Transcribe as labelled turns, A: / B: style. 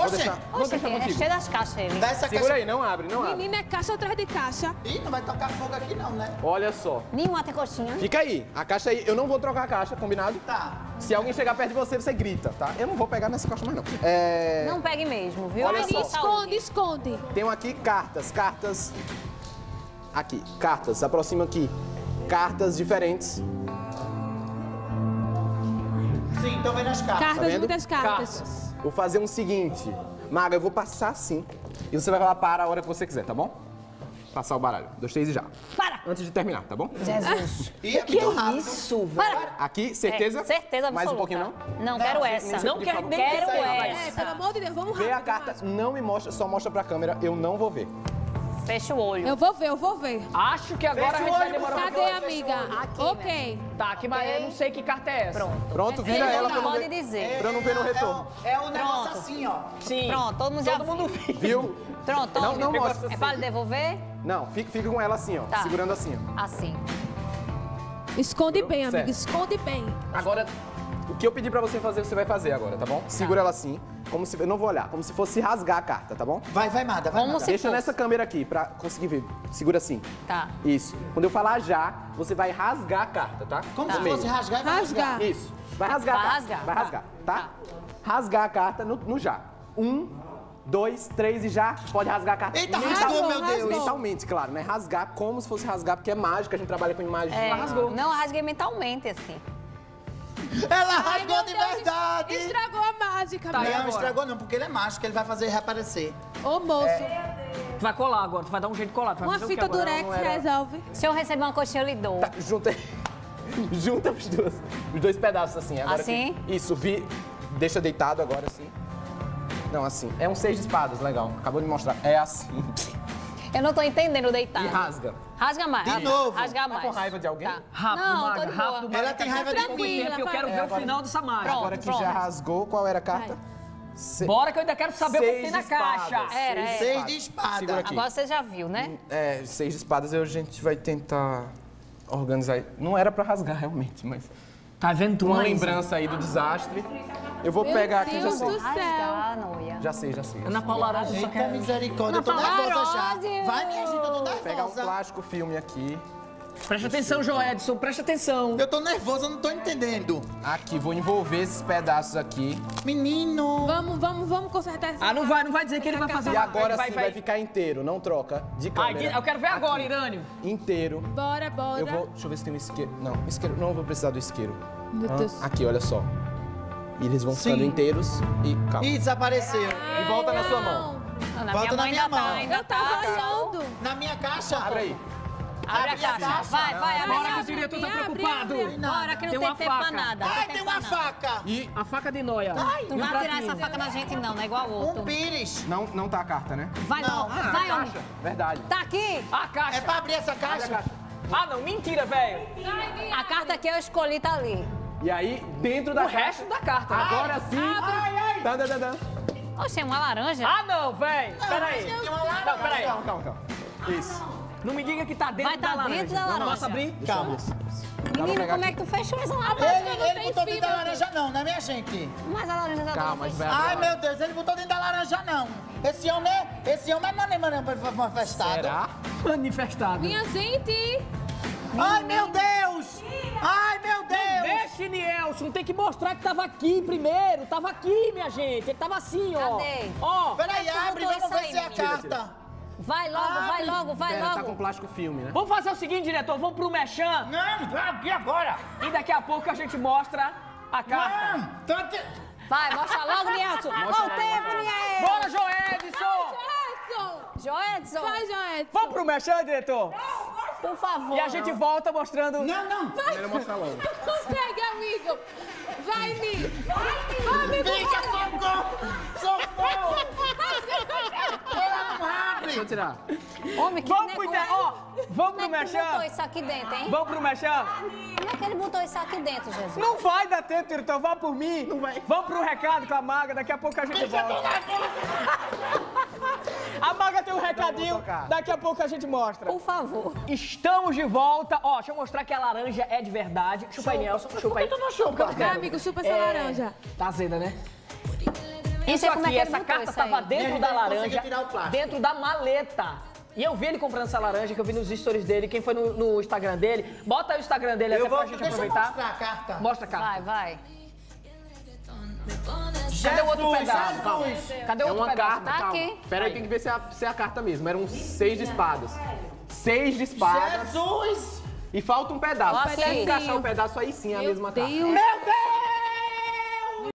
A: Oxe, é cheio das caixas ele.
B: Dá essa
C: Segura
B: caixa.
C: aí, não abre, não abre.
D: Menina, é caixa atrás de caixa.
B: Ih, não vai tocar fogo aqui não, né?
C: Olha só.
A: Nenhuma tem coxinha.
C: Fica aí. A caixa aí, eu não vou trocar a caixa, combinado?
B: Tá.
C: Se alguém chegar perto de você, você grita, tá? Eu não vou pegar nessa caixa mais, não.
A: Não pegue mesmo, viu?
C: Olha só.
D: Esconde, esconde.
C: Tem aqui cartas. Aqui, cartas. Aproxima aqui. Cartas diferentes.
B: Sim, então vem nas cartas.
D: Cartas,
C: vendo?
D: muitas cartas.
C: Vou fazer um seguinte. Maga, eu vou passar assim. E você vai falar para a hora que você quiser, tá bom? Passar o baralho. 2, 3 e já.
A: Para!
C: Antes de terminar, tá bom?
A: Jesus.
B: Ih, é muito rápido.
E: Isso, velho.
A: Para!
C: Aqui, certeza?
A: Certeza absoluta.
C: Mais um pouquinho, não?
A: Não, quero essa.
E: Não quero nem
A: Quero
E: pensar, vai.
D: É,
A: essa.
D: pelo amor de Deus, vamos rápido.
C: Vê a carta, não me mostra, só mostra pra câmera. Eu não vou ver.
A: Fecha o olho.
D: Eu vou ver.
E: Acho que agora a gente vai demorar um
D: Cadê, amiga?
A: Aqui,
D: Ok.
E: Tá, aqui, mas eu não sei que carta é essa.
C: Pronto, vira
A: Ele
C: ela
A: não
C: pra não
A: pode
C: ver.
A: dizer.
C: Pra eu não ver no retorno.
B: É um negócio
A: Pronto.
B: assim, ó.
E: Sim.
A: Pronto, todo mundo já
E: viu.
C: Viu?
A: Pronto, tome.
C: Não mostra.
A: É pra lhe devolver?
C: Não, fica com ela assim, ó.
A: Tá.
C: Segurando assim, ó.
A: Assim.
D: Esconde bem, amiga.
C: Certo.
D: Esconde bem.
C: Agora, o que eu pedi pra você fazer, você vai fazer agora, tá bom? Segura ela assim, como se... Eu não vou olhar, como se fosse rasgar a carta, tá bom?
B: Vai, Mada, vai,
A: Como
B: Mada.
A: se-
C: Deixa
A: fosse.
C: nessa câmera aqui, pra conseguir ver. Segura assim.
A: Tá.
C: Isso. Quando eu falar já, você vai rasgar a carta, tá?
B: Como
C: No
B: se
C: meio.
B: fosse rasgar e vai
D: Rasgar.
C: Isso. Vai rasgar a
A: Vai
C: carta.
A: rasgar.
C: Vai
A: Tá.
C: rasgar, tá?
A: Tá.
C: Rasgar a carta no já. 1, 2, 3 e já. Pode rasgar a carta.
B: Eita,
C: mental-
B: rasgou, meu Deus.
C: Mentalmente, claro, né? Rasgar como se fosse rasgar, porque é mágica, a gente trabalha com imagem.
A: É,
E: rasgou.
A: não, rasguei mentalmente, assim.
B: Ela
D: Ai,
B: rasgou
D: meu
B: de
D: Deus,
B: verdade.
D: Estragou a mágica,
E: Tá, e
D: amiga.
B: Não,
E: agora?
B: estragou não, porque ele é mágico, ele vai fazer reaparecer.
D: Ô, moço.
E: Tu vai colar agora, tu vai dar um jeito de colar. Tu vai
D: Uma
E: fazer o quê
D: fita
E: agora?
D: durex
C: não era-
D: resolve.
A: Se eu receber uma coxinha, eu lhe dou.
C: Tá, junta, junta os dois pedaços assim. Agora
A: Assim?
C: Isso, deixa deitado agora assim. Não, assim. É um 6 de espadas, legal. Acabou de mostrar. É assim.
A: Eu não tô entendendo deitar.
C: E rasga.
A: Rasga mais.
B: De novo.
A: Rasga
C: Tá
A: mais.
C: com raiva de alguém?
A: Tá.
E: Rápido,
A: não,
E: Maga,
A: tô de
E: rápido,
A: boa.
E: Maga.
B: Ela tem raiva de
E: Tranquilo,
B: mim.
E: porque eu quero ver o final dessa mágica.
A: Pronto.
C: Agora que já rasgou, qual era a carta?
E: Bora que eu ainda quero saber o que
C: Seis
E: tem na
C: de espadas.
E: caixa.
A: Era, era.
B: 6 de espada.
C: Segura aqui.
A: Agora você já viu, né?
C: 6 de espadas, a gente vai tentar organizar. Não era pra rasgar realmente, mas
E: Tá vendo tu,
C: uma
E: Maísa?
C: lembrança aí do desastre. Eu vou
D: Meu
C: pegar aqui, já
D: Deus
C: sei.
D: do céu.
A: Rasgar, noia.
C: Já sei.
E: Ana Paula Aranja só
B: Eita,
E: quer...
B: misericórdia, eu tô nervosa já.
A: Paródia.
B: Vai, minha gente, eu tô
C: Pegar um
B: nervosa.
C: plástico filme aqui.
E: Presta atenção, Joedson, presta atenção.
B: Eu tô nervosa, eu não tô entendendo.
C: Aqui, vou envolver esses pedaços aqui.
B: Menino.
D: Vamos consertar essa
E: Ah, não vai dizer que ele vai fazer
C: E
E: uma-
C: agora
E: vai,
C: sim
E: vai.
C: vai ficar inteiro, não troca. De
E: Ai,
C: câmera.
E: eu quero ver agora, Irânio.
C: Inteiro.
D: Bora.
C: Eu vou. Deixa eu ver se tem um isqueiro. Não, isqueiro. Não vou precisar do isqueiro.
D: Meu Deus.
C: Aqui, olha só. E eles vão ficando
B: Sim.
C: inteiros e calma.
B: Ih, desapareceu.
C: E volta na sua mão.
A: Não, na
B: Volta na
A: minha
B: minha
A: mão
B: mão.
A: ainda
D: Eu
A: tá.
D: tava
A: Ainda tá.
D: olhando.
B: Na minha caixa.
C: Abre aí.
A: Abre a
B: Abre a
A: caixa.
B: caixa.
A: Vai, abre
E: Bora
A: a
E: que o diretor tá
D: Abre,
E: preocupado.
D: abre.
A: Bora que não
E: Tem
A: tem
E: uma
A: tempo pra
E: faca.
A: nada.
B: Ai, tem uma faca.
C: E
E: A faca de noia.
A: Tu não vai tirar essa faca na gente não, não é igual ao outro.
B: Um pires.
C: não tá a carta, né?
A: Vai
B: Não.
A: logo, vai homem.
C: Caixa. Verdade.
A: Tá aqui.
E: A caixa.
B: É pra abrir essa
C: Abre a
B: caixa?
C: caixa.
E: Ah, não, mentira, velho.
A: A carta que eu escolhi tá ali.
C: E aí, dentro da
E: O resto da carta.
C: Agora sim. Tan.
A: Oxe, é uma laranja?
E: Ah, não, velho. Peraí. Não, peraí.
C: Calma. Isso.
E: Não me diga que tá dentro
A: Vai tá
E: da laranja.
A: dentro da
E: Não,
A: laranja.
E: posso abrir?
B: Calma.
A: Menino,
C: pegar
A: como é
C: aqui.
A: que tu fechou essa laranja?
B: Ele botou dentro da laranja não, né, minha gente?
A: Mas a laranja tá
C: Calma, mas vai abrir.
B: Ai, meu Deus, ele botou dentro da laranja não. Esse homem é manifestado.
C: Será?
E: Manifestado.
D: Minha gente.
B: Ai, meu Deus! Ai, meu Deus!
E: Deixa, Nielson, tem que mostrar que tava aqui primeiro. Tava aqui, minha gente. Ele tava assim, ó.
A: Cadê?
E: Ó.
B: Peraí,
A: Tu
B: abre,
A: botou
B: vamos
A: isso
B: ver
A: aí,
B: se é a
A: menino.
B: carta.
A: Vai logo, vai
C: Pera, tá com
A: logo.
C: plástico filme, né?
E: Vamos fazer o seguinte, diretor. Vamos pro Mechan
B: Não, vai abrir agora.
E: e daqui a pouco a gente mostra a carta.
B: Não, tô te...
A: Vai, mostra logo, Nielson. Olha o tempo, Nielson.
E: Bora, Joedson!
D: Edson.
A: Joedson,
D: Vai, Joedson.
E: Vamos pro Mechan, diretor?
A: por favor.
E: E a gente volta mostrando...
B: Não.
C: Primeiro mostra logo.
D: Consegue, amigo. Vai, Ni. Vai, amigo.
B: Fica, socorro! Ela não abre.
C: Deixa eu tirar.
A: Homem, que
E: Vamos pro...
A: como é-
E: Ó, vamos pro
A: Como é que tu botou
E: Mechan?
A: isso aqui dentro, hein?
E: Vamos pro Mechan?
A: Como é que ele botou isso aqui dentro, Jesus?
E: Não vai dar tempo, diretor. Vá por mim. Não vai. Vamos pro recado com a Maga. Daqui a pouco a gente volta. A Maga tem um recadinho.
C: tocar.
E: Daqui a pouco a gente mostra.
A: Por favor.
E: Estamos de volta. Ó, deixa eu mostrar que a laranja é de verdade. Chupa aí, Nelson. Chupa aí.
B: tu não chupa?
E: Eu quero.
D: Amigo, chupa essa laranja.
E: Tá azeda, né? Isso
A: sei como é
E: aqui,
A: que ele
E: essa
A: botou
E: carta
A: isso aí.
E: tava dentro
B: Ele
E: da
B: não
E: laranja,
B: conseguiu tirar o plástico.
E: dentro da maleta. E eu vi ele comprando essa laranja, que eu vi nos stories dele. Quem foi no Instagram dele, bota aí o Instagram dele até pra gente
B: Deixa eu
E: aproveitar.
B: mostrar a carta.
E: Mostra a carta.
A: Vai.
E: Cadê o outro pedaço?
B: Jesus.
E: Calma. Cadê o
C: É
E: outro
C: uma
E: pedaço?
C: carta,
A: Tá
C: calma.
A: aqui.
C: Pera aí, tem que ver se é a carta mesmo. Eram 6 de espadas. 6 de espadas.
B: Jesus!
C: E falta um pedaço.
A: Ó,
C: Se
A: aqui.
C: encaixar um pedaço, aí sim é a mesma carta.
B: Meu Deus!